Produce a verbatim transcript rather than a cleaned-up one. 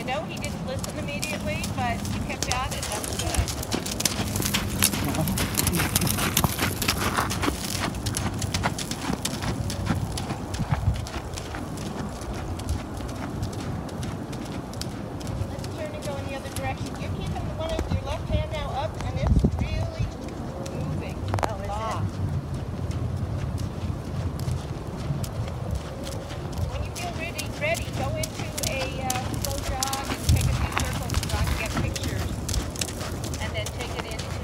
I know he didn't listen immediately, but he kept at it. That's good.